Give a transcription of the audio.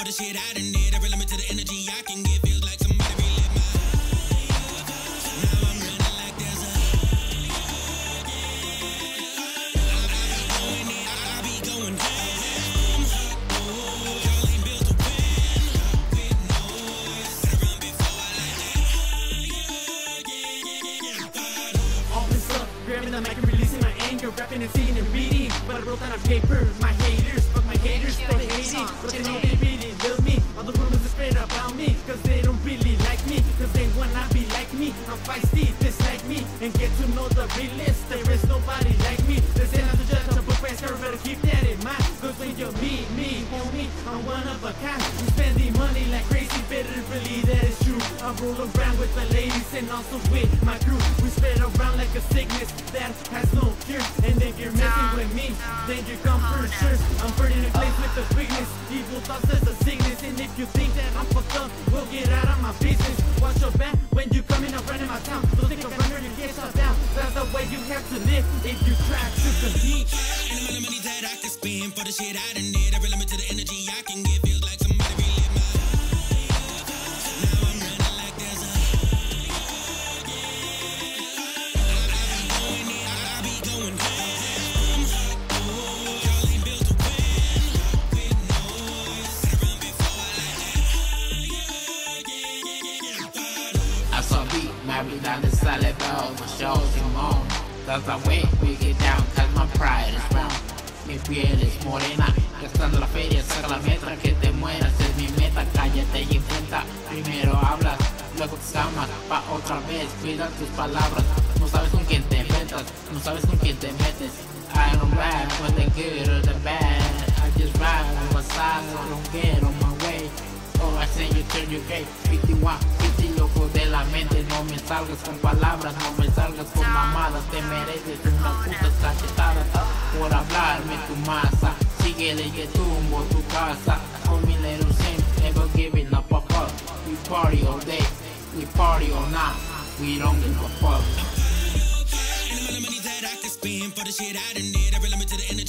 the shit I done did. Every limit to the energy I can get. Feels like somebody relive my high. Now I'm running like there's a I be going down. Y'all ain't built to win with noise. Gotta run before I let that. All this up, grabbing the mic and releasing my anger, rapping and singing and reading. But I wrote down on paper, my haters, fuck my haters, they hating. But they know they really love me. All the rumors are spread about me, cause they don't really like me, cause they wanna be like me. I'm feisty, dislike me, and get to know the realist. There is nobody like me. They say not to judge a book by its cover, better keep that in mind. Cause when you meet me, homie, I'm one of a kind. We spending money like crazy, better believe that it's true. I roll around with the ladies and also with my crew. We spread around like a sickness that has no cure. And if you're messing with me, then you come for sure. I'm burning the place with the quickness. Evil thoughts as a sickness. And if you think that I'm fucked up, well get out of my business. Watch your back when you come in and run in my town. Don't think I'm running, you get shut down. That's the way you have to live if you try to compete. And the amount of money that I can spend for the shit I done did. Every limit to the energy I can get. Feels like somebody relive my high. Now I'm running like there's a I be going down. Y'all ain't built to win with noise. Gotta run before I let that. I saw beat, my vida le sale peor, my show Simón. That's the way we get down, cause my pride is strong. Mi piel es morena, gastando la feria, saca la metra, que te mueras, es mi meta. Cállate y enfrenta, primero hablas, luego te llamas, pa' otra vez, cuida tus palabras. No sabes con quién te enfrentas, no sabes con quién te metes. I don't rap for the good or the bad, I just rap on my side, so I don't get on my way. Oh, I say you turn your gay, 51, 50 loco de la mente. No me salgas con palabras, no me salgas con mamadas. Te mereces unas putas cachetadas por hablarme tu masa. Síguele que tumbo tu casa. Call me little Sim, never giving up a fuck. We party all day, we party all night. We don't give a fuck. And the amount of money that I can spend for the shit I done did. Every limit to the energy